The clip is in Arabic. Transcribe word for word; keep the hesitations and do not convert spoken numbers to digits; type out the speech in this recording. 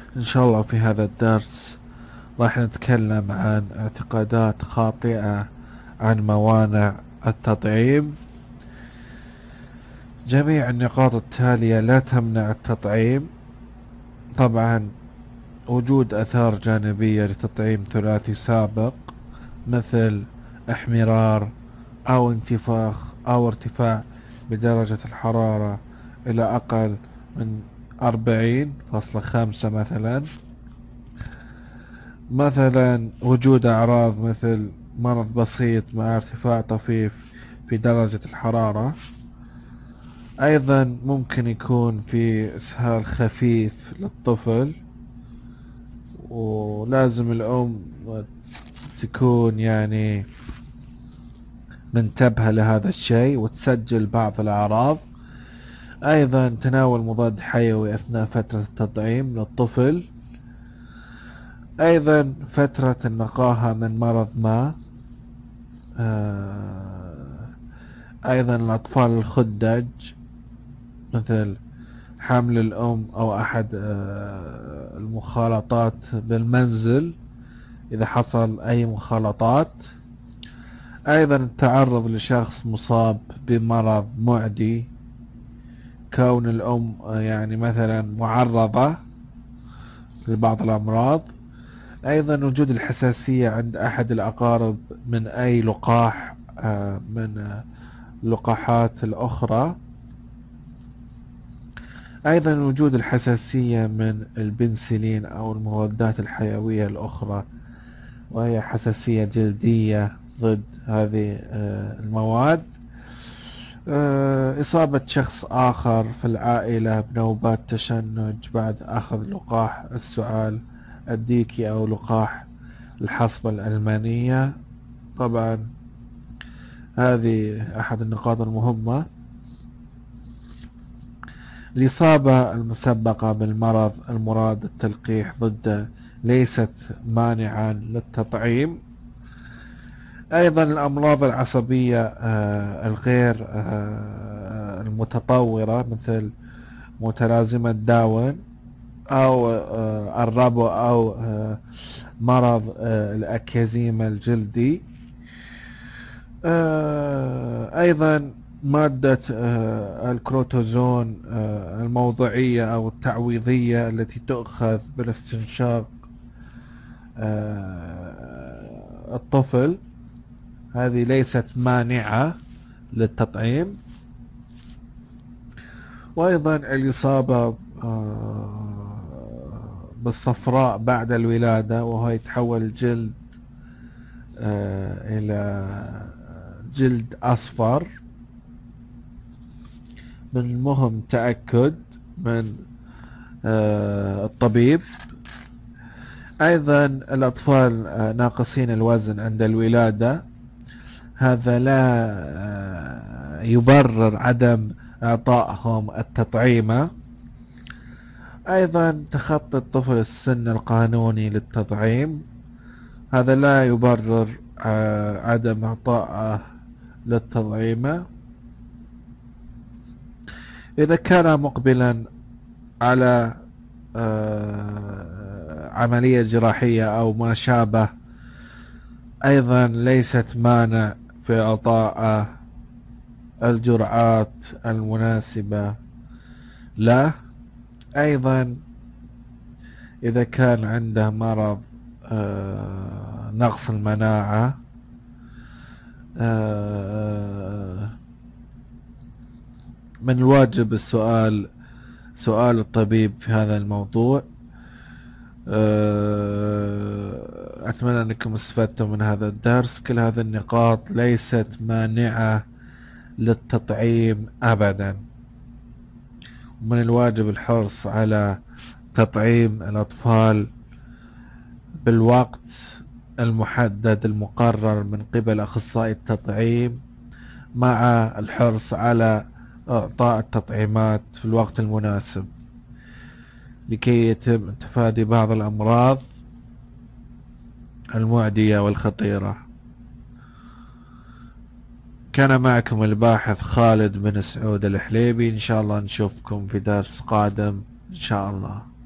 إن شاء الله في هذا الدرس راح نتكلم عن اعتقادات خاطئة عن موانع التطعيم. جميع النقاط التالية لا تمنع التطعيم. طبعا وجود آثار جانبية لتطعيم ثلاثي سابق مثل احمرار أو انتفاخ أو ارتفاع بدرجة الحرارة إلى أقل من أربعين فاصلة خمسة مثلا. مثلا وجود أعراض مثل مرض بسيط مع ارتفاع طفيف في درجة الحرارة. أيضا ممكن يكون في إسهال خفيف للطفل، ولازم الأم تكون يعني منتبهة لهذا الشيء وتسجل بعض الأعراض. أيضا تناول مضاد حيوي أثناء فترة التطعيم للطفل. أيضا فترة النقاهة من مرض ما. أيضا الأطفال الخدج مثل حمل الأم أو أحد المخالطات بالمنزل إذا حصل أي مخالطات. أيضا التعرض لشخص مصاب بمرض معدي، كون الأم يعني مثلا معرضة لبعض الأمراض. أيضا وجود الحساسية عند أحد الأقارب من أي لقاح من اللقاحات الأخرى. أيضا وجود الحساسية من البنسلين أو المضادات الحيوية الأخرى، وهي حساسية جلدية ضد هذه المواد. إصابة شخص آخر في العائلة بنوبات تشنج بعد أخذ لقاح السعال الديكي أو لقاح الحصبة الألمانية. طبعا هذه أحد النقاط المهمة. الإصابة المسبقة بالمرض المراد التلقيح ضده ليست مانعا للتطعيم. أيضا الأمراض العصبية آه الغير آه المتطورة مثل متلازمة داون أو آه الربو أو آه مرض آه الأكيزيما الجلدي. آه أيضا مادة آه الكروتوزون آه الموضعية أو التعويضية التي تؤخذ بالاستنشاق آه الطفل، هذه ليست مانعة للتطعيم. وأيضا الإصابة آه بالصفراء بعد الولادة، وهو يتحول الجلد آه إلى جلد أصفر. من المهم تأكد من آه الطبيب. أيضا الأطفال آه ناقصين الوزن عند الولادة، هذا لا آه يبرر عدم إعطائهم التطعيمة. أيضا تخطي الطفل السن القانوني للتطعيم، هذا لا يبرر آه عدم إعطائه للتطعيمة. إذا كان مقبلا على آه عملية جراحية أو ما شابه، أيضا ليست مانع في إعطاء الجرعات المناسبة له. أيضا إذا كان عنده مرض آه نقص المناعة، آه من الواجب السؤال سؤال الطبيب في هذا الموضوع. أتمنى أنكم استفدتم من هذا الدرس. كل هذه النقاط ليست مانعة للتطعيم أبدا، ومن الواجب الحرص على تطعيم الأطفال بالوقت المحدد المقرر من قبل أخصائي التطعيم، مع الحرص على إعطاء التطعيمات في الوقت المناسب لكي يتم تفادي بعض الأمراض المعدية والخطيرة. كان معكم الباحث خالد بن سعود الحليبي. إن شاء الله نشوفكم في درس قادم إن شاء الله.